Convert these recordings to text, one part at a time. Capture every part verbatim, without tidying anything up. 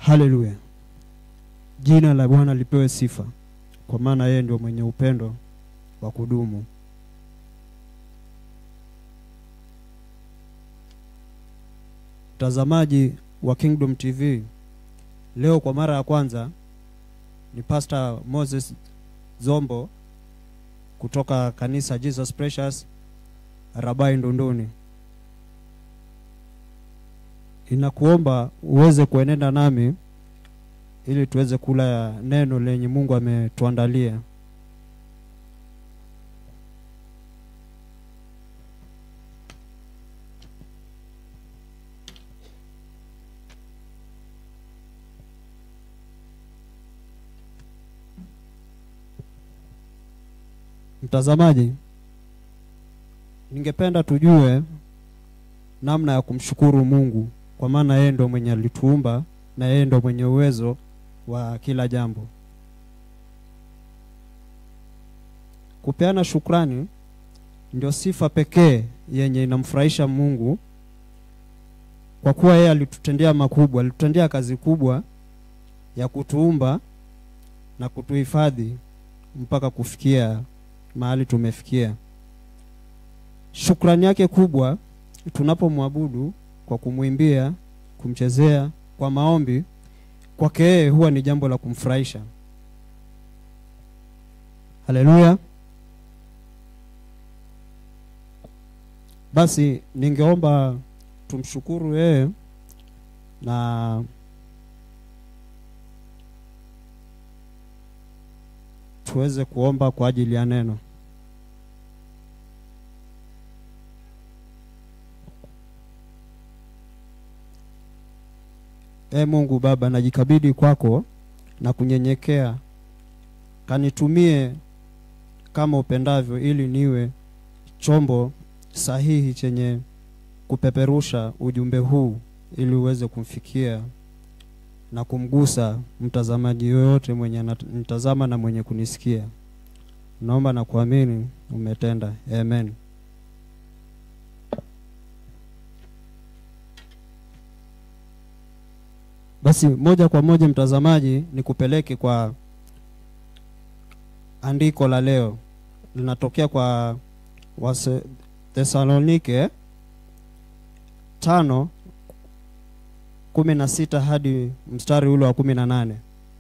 Haleluya. Jina la Bwana lipewe sifa, kwa maana yeye ndio mwenye upendo wa kudumu. Mtazamaji wa Kingdom T V, leo kwa mara ya kwanza ni Pastor Moses Zombo kutoka kanisa Jesus Precious Rabai Ndunduni. Inakuomba uweze kuenenda nami ili tuweze kula neno lenye Mungu ametuandalia. Mtazamaji, ningependa tujue namna ya kumshukuru Mungu, kwa maana yeye ndo mwenye alituumba na yeye ndo mwenye uwezo wa kila jambo. Kupeana shukrani ndio sifa pekee yenye inamfurahisha Mungu, kwa kuwa yeye alitutendea makubwa, alitutendea kazi kubwa ya kutuumba na kutuhifadhi mpaka kufikia mahali tumefikia. Shukrani yake kubwa tunapomwabudu kwa kumuimbia, kumchezea, kwa maombi, kwake yeye huwa ni jambo la kumfurahisha. Haleluya. Basi ningeomba tumshukuru yeye na tuweze kuomba kwa ajili ya neno. E Mungu Baba, najikabidhi kwako na kunyenyekea, kanitumie kama upendavyo, ili niwe chombo sahihi chenye kupeperusha ujumbe huu, ili uweze kumfikia na kumgusa mtazamaji yoyote mwenye nitazama na mwenye kunisikia. Naomba na kuamini umetenda. Amen. Basi moja kwa moja mtazamaji, nikupeleke kwa andiko la leo. Linatokea kwa Wathesalonike tano kumi na sita hadi mstari ule wa kumi na nane.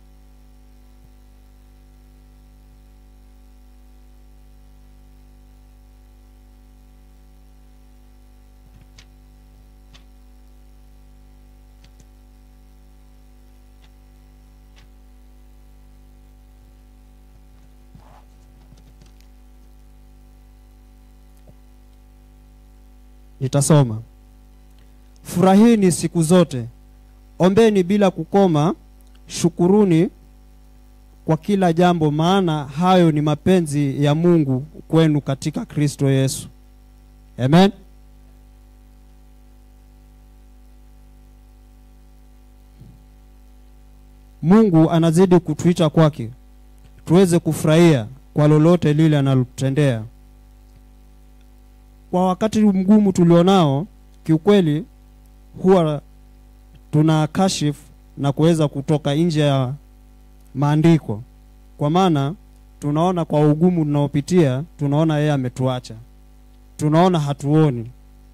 Nitasoma. Furahini siku zote, ombeni bila kukoma, shukuruni kwa kila jambo, maana hayo ni mapenzi ya Mungu kwenu katika Kristo Yesu. Amen. Mungu anazidi kutuita kwake tuweze kufurahia kwa lolote lile analotutendea. Kwa wakati mgumu tulionao, kiukweli huwa tunakashifu na kuweza kutoka nje ya maandiko, kwa maana tunaona kwa ugumu tunaopitia, tunaona yeye ametuacha, tunaona hatuoni.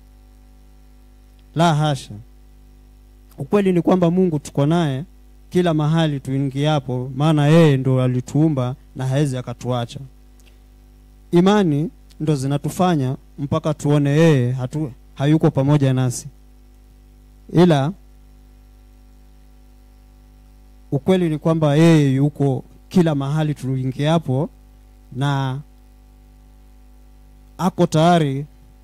La hasha. Ukweli ni kwamba Mungu tuko naye kila mahali tuingiapo, maana yeye ndo alituumba na hawezi akatuacha. Imani ndo zinatufanya mpaka tuone yeye hatu hayuko pamoja nasi. Ila ukweli ni kwamba yeye yuko kila mahali tuingiapo, na ako tayari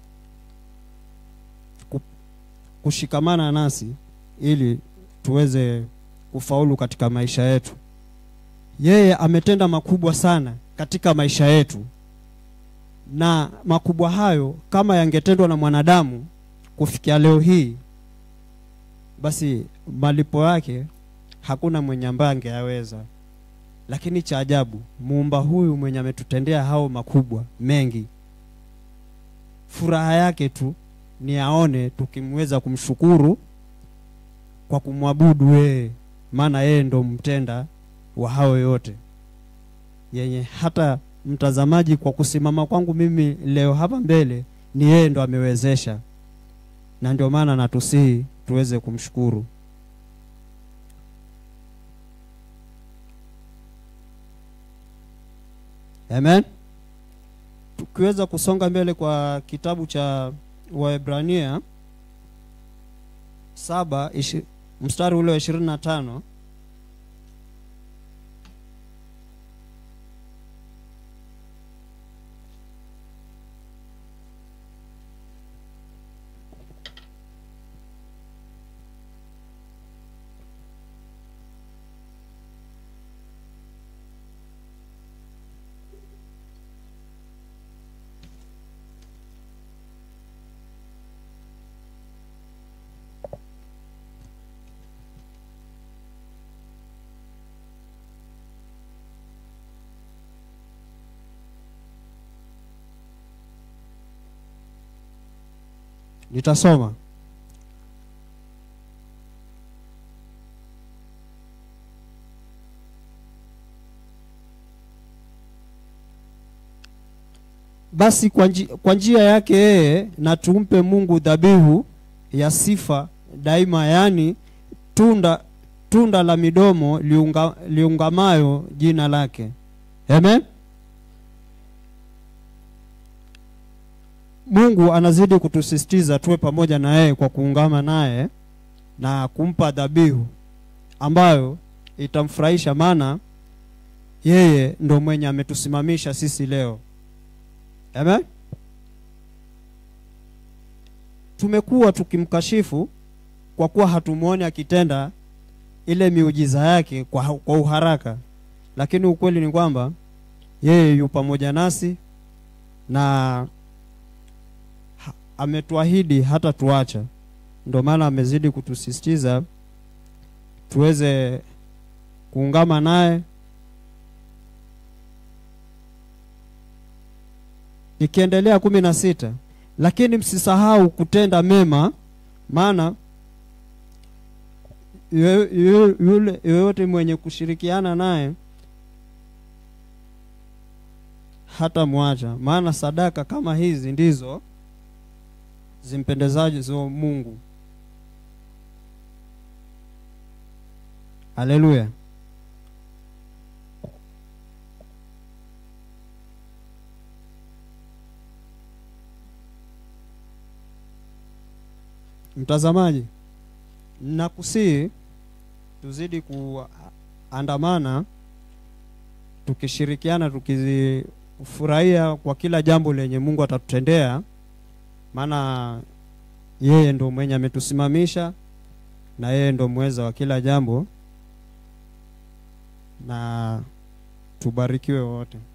kushikamana nasi ili tuweze kufaulu katika maisha yetu. Yeye ametenda makubwa sana katika maisha yetu, na makubwa hayo kama yangetendwa na mwanadamu kufikia leo hii, basi malipo yake hakuna mwenye ambaye angeyaweza. Lakini cha ajabu, muumba huyu mwenye ametutendea hao makubwa mengi, furaha yake tu ni aone tukimweza kumshukuru kwa kumwabudu yeye maana yeye ndo mtenda wa hao yote, yenye hata mtazamaji kwa kusimama kwangu mimi leo hapa mbele ni yeye ndo amewezesha, na ndio maana natusihi tuweze kumshukuru. Amen. Tukiweza kusonga mbele kwa kitabu cha Waebrania saba ishi, mstari ule wa ishirini na tano. Nitasoma. Basi kwa njia yake yeye na tumpe Mungu dhabihu ya sifa daima, yani tunda tunda la midomo liunga, liungamayo jina lake. Amen. Mungu anazidi kutusisitiza tuwe pamoja na yeye kwa kuungama naye na kumpa dhabihu ambayo itamfurahisha, maana yeye ndo mwenye ametusimamisha sisi leo. Amen. Tumekuwa tukimkashifu kwa kuwa hatumuoni akitenda ile miujiza yake kwa, kwa uharaka, lakini ukweli ni kwamba yeye yu pamoja nasi na ametuahidi hata tuacha. Ndio maana amezidi kutusisitiza tuweze kuungama naye. Nikiendelea kumi na sita, lakini msisahau kutenda mema, maana yule yoyote mwenye kushirikiana naye hata muacha, maana sadaka kama hizi ndizo zimpendezazo Mungu. Haleluya. Mtazamaji, nakusihi tuzidi kuandamana tukishirikiana, tukizifurahia kwa kila jambo lenye Mungu atatutendea, maana yeye ndo mwenye ametusimamisha na yeye ndo mweza wa kila jambo, na tubarikiwe wote.